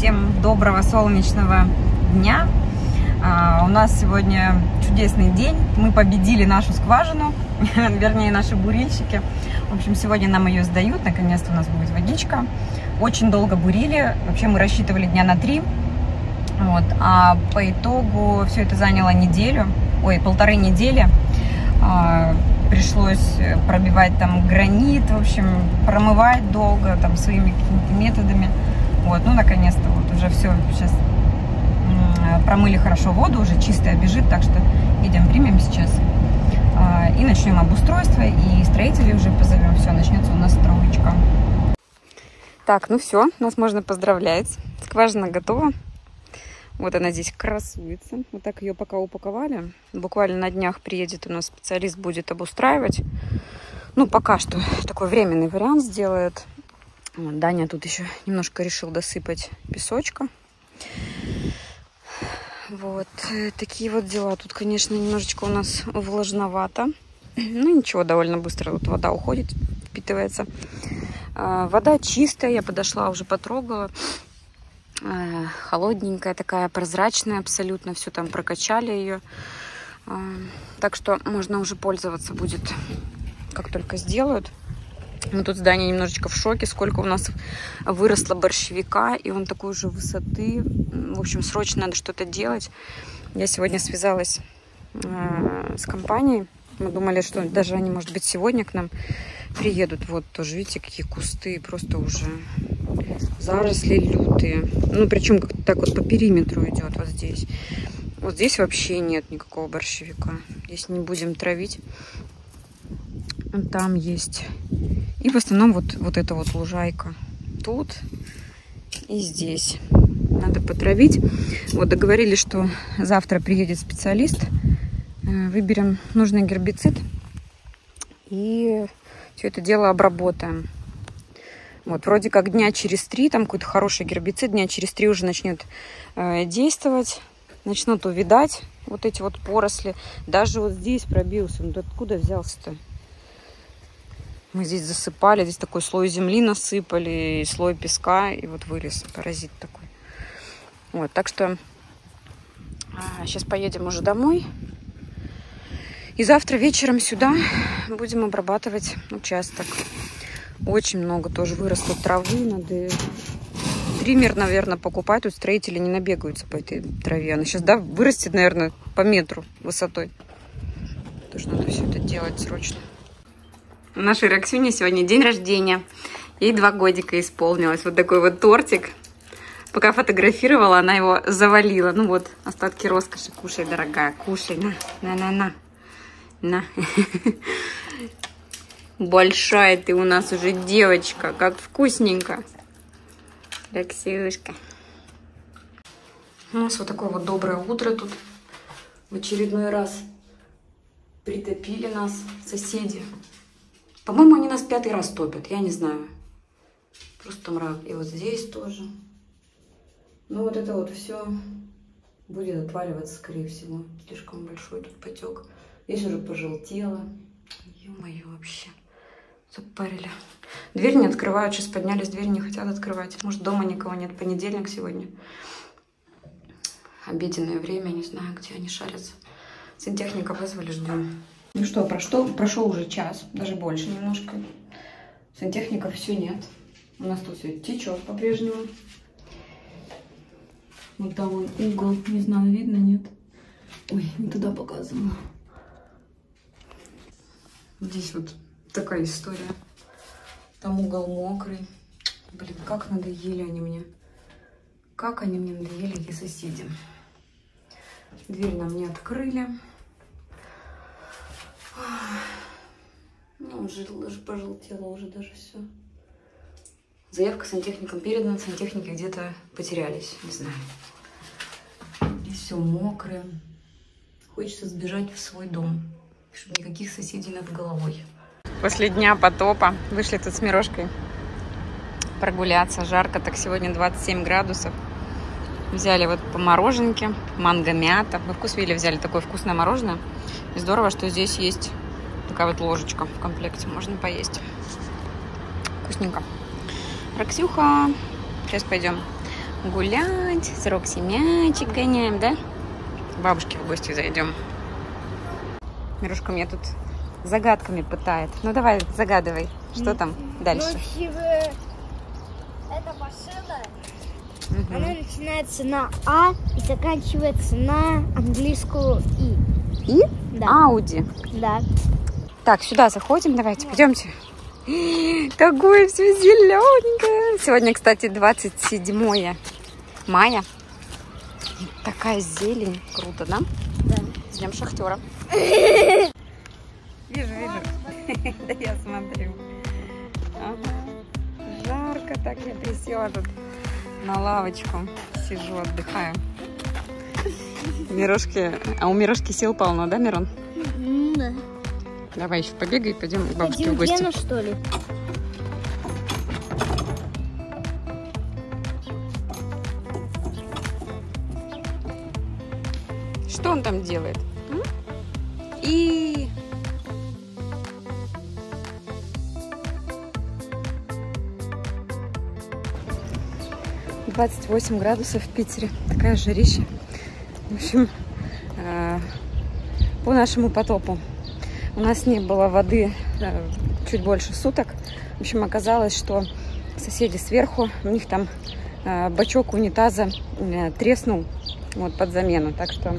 Всем доброго солнечного дня. У нас сегодня чудесный день. Мы победили нашу скважину, вернее наши бурильщики. В общем, сегодня нам ее сдают. Наконец-то у нас будет водичка. Очень долго бурили. Вообще мы рассчитывали дня на 3. Вот. А по итогу все это заняло неделю. Полторы недели. Пришлось пробивать там гранит, в общем, промывать долго, там, своими какими-то методами. Вот, ну, наконец-то, вот, уже все, сейчас промыли хорошо воду, уже чистая бежит, так что идем, примем сейчас. И начнем обустройство, и строителей уже позовем, все, начнется у нас строечка. Так, ну все, нас можно поздравлять, скважина готова. Вот она здесь красуется. Вот так ее пока упаковали. Буквально на днях приедет у нас специалист, будет обустраивать. Ну, пока что такой временный вариант сделает. Вот, Даня тут еще немножко решил досыпать песочка. Вот такие вот дела. Тут, конечно, немножечко у нас влажновато. Ну, ничего, довольно быстро вот вода уходит, впитывается. Вода чистая, я подошла, уже потрогала. Холодненькая такая, прозрачная абсолютно, все там прокачали ее, так что можно уже пользоваться будет, как только сделают. Мы тут с Даней немножечко в шоке, сколько у нас выросло борщевика, и он такой же высоты. В общем, срочно надо что-то делать. Я сегодня связалась с компанией, мы думали, что даже они, может быть, сегодня к нам приедут. Вот тоже, видите, какие кусты, просто уже заросли лютые. Ну, причем как-то так вот по периметру идет вот здесь. Вот здесь вообще нет никакого борщевика. Здесь не будем травить. Там есть. И в основном вот эта вот лужайка. Тут и здесь. Надо потравить. Вот договорились, что завтра приедет специалист. Выберем нужный гербицид. И все это дело обработаем. Вот, вроде как дня через 3, там какой-то хороший гербицид, дня через 3 уже начнет действовать, начнут увядать вот эти вот поросли. Даже вот здесь пробился, ну откуда взялся-то? Мы здесь засыпали, здесь такой слой земли насыпали, и слой песка, и вот вылез паразит такой. Вот, так что сейчас поедем уже домой. И завтра вечером сюда будем обрабатывать участок. Очень много тоже выросло травы. Надо триммер, наверное, покупать. Тут строители не набегаются по этой траве. Она сейчас, да, вырастет, наверное, по метру высотой. Тоже надо все это делать срочно. У нашей Роксюни сегодня день рождения. Ей 2 годика исполнилось. Вот такой вот тортик. Пока фотографировала, она его завалила. Ну вот, остатки роскоши. Кушай, дорогая, кушай. На. Большая ты у нас уже девочка. Как вкусненько. Роксюшка. У нас вот такое вот доброе утро тут. В очередной раз притопили нас соседи. По-моему, они нас 5-й раз топят. Я не знаю. Просто мрак. И вот здесь тоже. Ну вот это вот все будет отваливаться, скорее всего. Слишком большой тут потек. Здесь уже пожелтело. Ё-моё, вообще. Запарили. Дверь не открывают. Сейчас поднялись, дверь не хотят открывать. Может, дома никого нет. Понедельник сегодня. Обеденное время. Не знаю, где они шарятся. Сантехника вызвали, ждем. Ну что, прошел уже час. Даже больше немножко. Сантехников все нет. У нас тут все течет по-прежнему. Вот там вон угол. Не знаю, видно, нет? Ой, не туда показывала. Здесь вот такая история. Там угол мокрый. Блин, как надоели они мне. Как они мне надоели, эти соседи. Дверь нам не открыли. Ну, уже пожелтело уже даже все. Заявка сантехникам передана. Сантехники где-то потерялись. Не знаю. Здесь все мокрое. Хочется сбежать в свой дом. Чтобы никаких соседей над головой. После дня потопа вышли тут с Мирошкой прогуляться. Жарко, так сегодня 27 градусов. Взяли вот по мороженке, манго-мята. Вы вкус видели, взяли такое вкусное мороженое. И здорово, что здесь есть такая вот ложечка в комплекте. Можно поесть. Вкусненько. Роксюха. Сейчас пойдем гулять, с Рокси мячик гоняем, да? К бабушке в гости зайдем. Мирушка меня тут загадками пытает. Ну давай, загадывай, что там дальше? Эта машина, она начинается на А и заканчивается на английскую И. И? Да. Ауди. Да. Так, сюда заходим, давайте, пойдемте. Какое все зелененькое. Сегодня, кстати, 27 мая. И такая зелень. Круто, да? Да. С днем шахтера. Вижу. Да я смотрю. Ага. Жарко так, я присела тут на лавочку. Сижу, отдыхаю. Мирошки... А у Мирошки сил полно, да, Мирон? Да. Давай еще побегай, пойдем к бабушке Пойдем в гости. Гену, что ли? Что он там делает? И... — 28 градусов в Питере. Такая жарища. В общем, по нашему потопу. У нас не было воды чуть больше суток. В общем, оказалось, что соседи сверху, у них там бачок унитаза треснул вот, под замену. Так что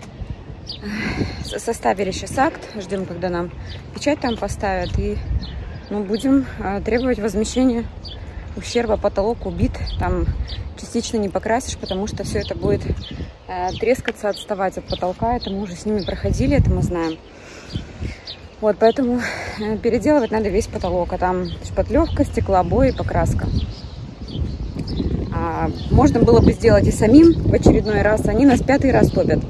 составили сейчас акт. Ждем, когда нам печать там поставят. И будем требовать возмещения ущерба. Потолок убит. Там частично не покрасишь, потому что все это будет трескаться, отставать от потолка. Это мы уже с ними проходили, это мы знаем. Вот, поэтому переделывать надо весь потолок. А там шпатлевка, стеклообои, покраска. Можно было бы сделать и самим в очередной раз. Они нас 5-й раз топят.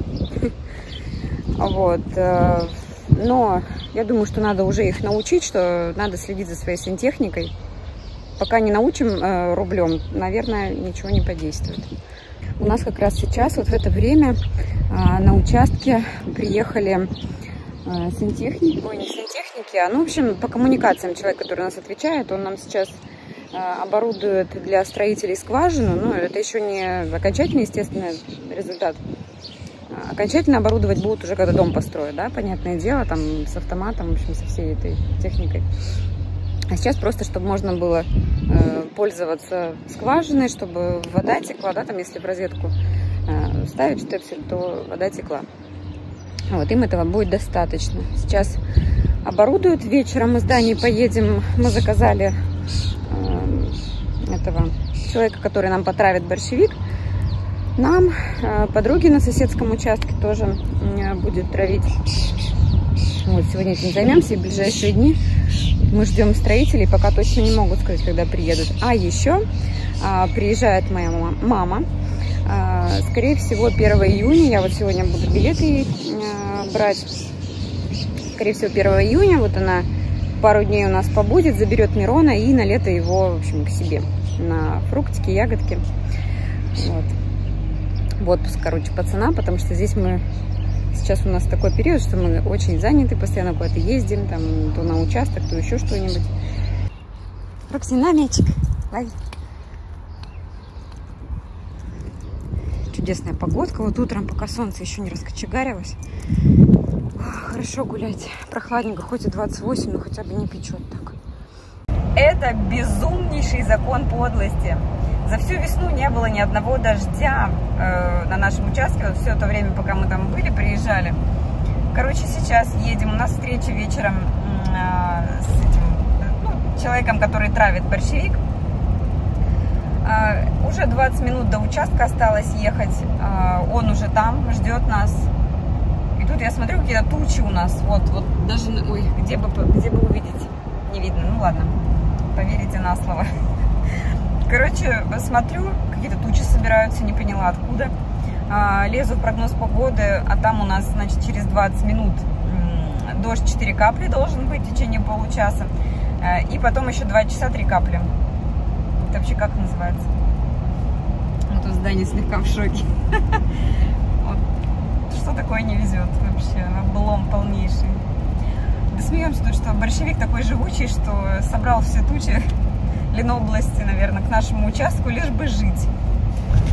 Вот. Но я думаю, что надо уже их научить, что надо следить за своей сантехникой. Пока не научим рублем, наверное, ничего не подействует. У нас как раз сейчас, вот в это время, на участке приехали сантехники, ой, не сантехники, а, в общем, по коммуникациям человек, который нас отвечает, он нам сейчас оборудует для строителей скважину, но это еще не окончательный, естественно, результат. Окончательно оборудовать будут уже, когда дом построят, да, понятное дело, там, с автоматом, в общем, со всей этой техникой. А сейчас просто, чтобы можно было пользоваться скважиной, чтобы вода текла, да, там, если в розетку ставить штепсель, то вода текла. Вот, им этого будет достаточно. Сейчас оборудуют, вечером мы с Даней поедем, мы заказали этого человека, который нам потравит борщевик. Нам подруги на соседском участке тоже будет травить. Вот, сегодня этим займемся, и в ближайшие дни мы ждем строителей, пока точно не могут сказать, когда приедут. А еще приезжает моя мама, скорее всего, 1 июня, я вот сегодня буду билеты брать, скорее всего, 1 июня, вот она пару дней у нас побудет, заберет Мирона и на лето его, в общем, к себе, на фруктики, ягодки, вот. В отпуск, короче, пацана, потому что здесь мы... Сейчас у нас такой период, что мы очень заняты, постоянно куда-то ездим, там, то на участок, то еще что-нибудь. Рокси, на мячик, лови. Чудесная погодка. Вот утром, пока солнце еще не раскочегарилось, хорошо гулять. Прохладненько, хоть и 28, но хотя бы не печет так. Это безумнейший закон подлости. За всю весну не было ни одного дождя на нашем участке. Вот все это время, пока мы там были, приезжали. Короче, сейчас едем. У нас встреча вечером с этим, человеком, который травит борщевик. Уже 20 минут до участка осталось ехать. Он уже там, ждет нас. И тут я смотрю, какие-то тучи у нас. Вот даже, ой, где бы увидеть? Не видно. Ну ладно, поверите на слово. Короче, смотрю, какие-то тучи собираются, не поняла откуда. Лезу в прогноз погоды, а там у нас, значит, через 20 минут дождь 4 капли должен быть в течение получаса. И потом еще 2 часа 3 капли. Это вообще как называется? Вот тут здание слегка в шоке. Что такое не везет вообще? Облом полнейший. Да смеемся тут, что борщевик такой живучий, что собрал все тучи Ленобласти, наверное, к нашему участку, лишь бы жить.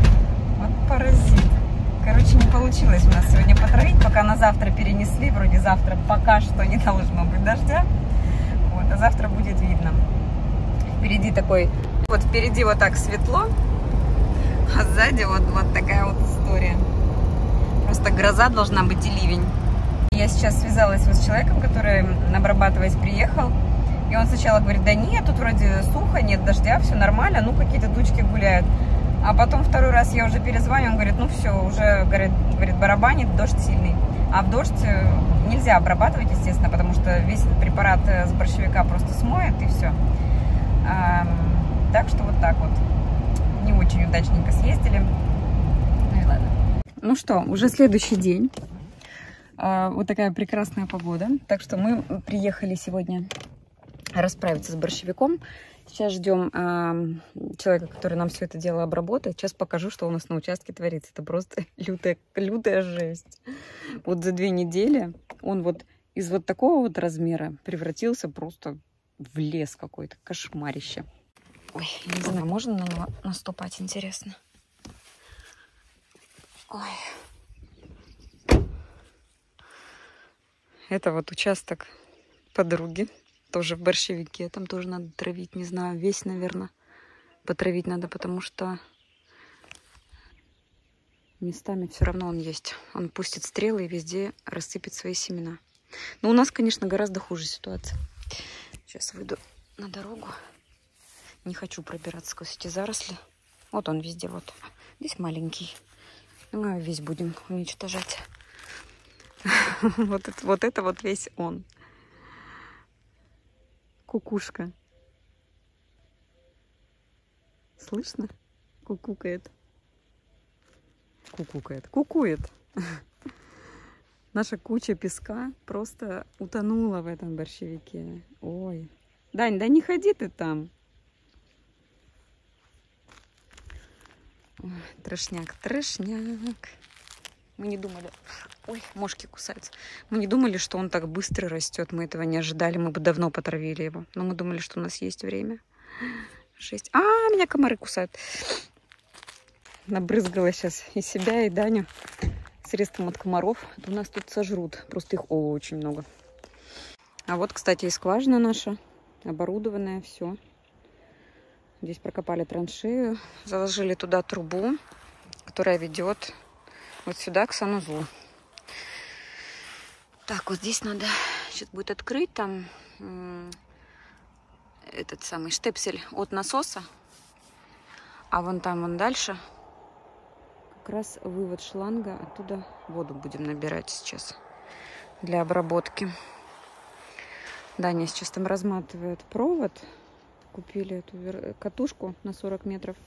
получилось у нас сегодня потравить, пока на завтра перенесли. Вроде завтра пока что не должно быть дождя. Вот, а завтра будет видно. Впереди такой, вот впереди вот так светло, а сзади вот такая вот история. Просто гроза должна быть и ливень. Я сейчас связалась вот с человеком, который обрабатываясь приехал. И он сначала говорит, да нет, тут вроде сухо, нет дождя, все нормально, ну какие-то тучки гуляют. А потом второй раз я уже перезвоню, он говорит, ну все, уже, говорит, барабанит, дождь сильный. А в дождь нельзя обрабатывать, естественно, потому что весь этот препарат с борщевика просто смоет и все. Так что вот так вот. Не очень удачненько съездили. Ну и ладно. Ну что, уже следующий день. Вот такая прекрасная погода. Так что мы приехали сегодня расправиться с борщевиком. Сейчас ждем человека, который нам все это дело обработает. Сейчас покажу, что у нас на участке творится. Это просто лютая жесть. Вот за 2 недели он вот из вот такого вот размера превратился просто в лес какой-то. Кошмарище. Ой, не знаю, можно на него наступать, интересно. Ой. Это вот участок подруги. Тоже в борщевике. Там тоже надо травить. Не знаю, весь, наверное, потравить надо, потому что местами все равно он есть. Он пустит стрелы и везде рассыпет свои семена. Но у нас, конечно, гораздо хуже ситуация. Сейчас выйду на дорогу. Не хочу пробираться сквозь эти заросли. Вот он везде, вот. Здесь маленький. Мы весь будем уничтожать. Вот это вот весь он. Кукушка. Слышно? Кукукает. Кукует. Наша куча песка просто утонула в этом борщевике. Ой. Дань, да не ходи ты там. Ой, трешняк. Мы не думали... Ой, мошки кусаются. Мы не думали, что он так быстро растет. Мы этого не ожидали. Мы бы давно потравили его. Но мы думали, что у нас есть время. Жесть. Меня комары кусают. Набрызгала сейчас и себя, и Даню средством от комаров. Это у нас тут сожрут. Просто их очень много. А вот, кстати, и скважина наша. Оборудованная, все. Здесь прокопали траншею. Заложили туда трубу, которая ведет вот сюда, к санузлу. Так, вот здесь надо сейчас будет открыть там этот самый штепсель от насоса. А вон там, вон дальше как раз вывод шланга. Оттуда воду будем набирать сейчас для обработки. Даня сейчас там разматывает провод. Купили эту катушку на 40 метров.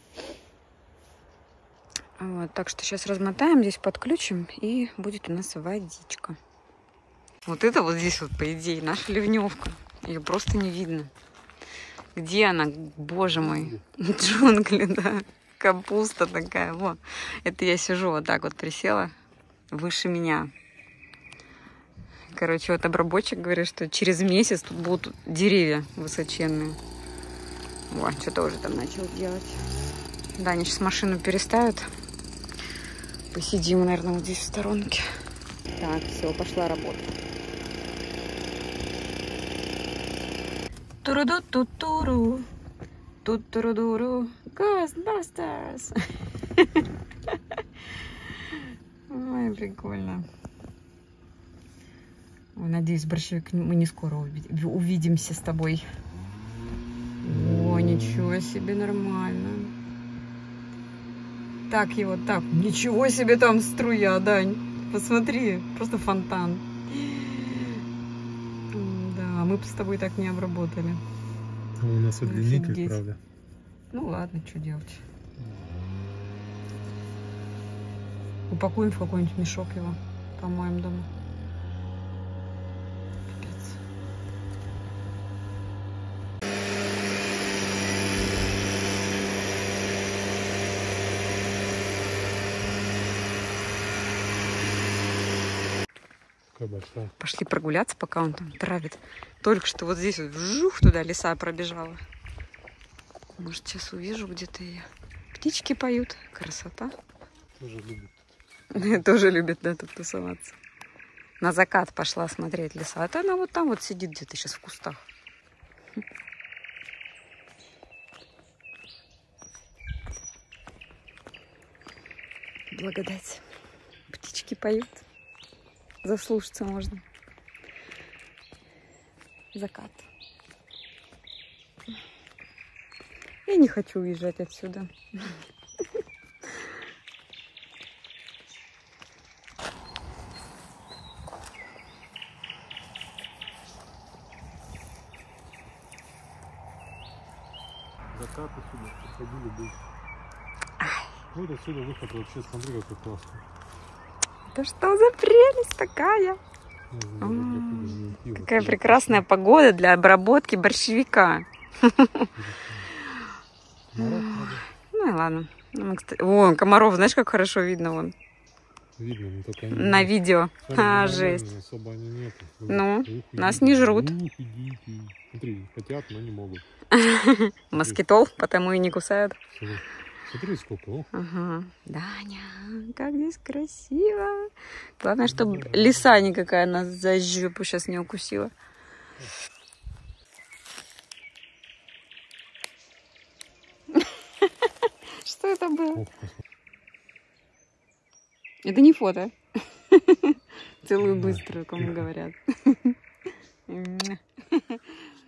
Вот, так что сейчас размотаем, здесь подключим, и будет у нас водичка. Вот это вот здесь вот, по идее, наша ливневка. Ее просто не видно. Где она? Боже мой. Джунгли, да. Капуста такая. Вот. Это я сижу вот так вот присела. Выше меня. Короче, вот обработчик говорит, что через месяц тут будут деревья высоченные. Вот, что-то уже там начал делать. Даня сейчас машину переставит. Посидим, наверное, вот здесь в сторонке. Так, все, пошла работа. Туру-ду-ту-туру. Тут-туру-дуру. Ghostbusters. Ой, прикольно. Ой, надеюсь, борщевик, мы не скоро увидимся с тобой. О, ничего себе, нормально. Так его, так, ничего себе там струя, Дань. Посмотри, просто фонтан. Да, мы бы с тобой так не обработали. А у нас удлинитель, правда. Ну ладно, что делать. Упакуем в какой-нибудь мешок его, помоем дома. Пипец. Большая. Пошли прогуляться, пока он там травит. Только что вот здесь вот вжух туда лиса пробежала. Может, сейчас увижу где-то ее. Птички поют. Красота. Тоже любит Тоже любит, да, тут тусоваться. На закат пошла смотреть лиса. А то она вот там вот сидит где-то сейчас в кустах. Благодать. Птички поют. Заслушаться можно. Закат. Я не хочу уезжать отсюда. Закаты сюда приходили бы. Вот отсюда выход вообще, смотри, какой классный. Да что за прелесть такая? Какая прекрасная погода для обработки борщевика. Ну и ладно. Вон, комаров, знаешь, как хорошо видно вон. Видно, но только на видео. Жесть. Особо они нету. Ну, нас не жрут. Смотри, хотят, но не могут. Москитол, потому и не кусают. Смотри, сколько. Ага. Даня, как здесь красиво. Главное, чтобы лиса никакая нас за жопу сейчас не укусила. Что это было? Это не фото. Целую быструю, кому говорят.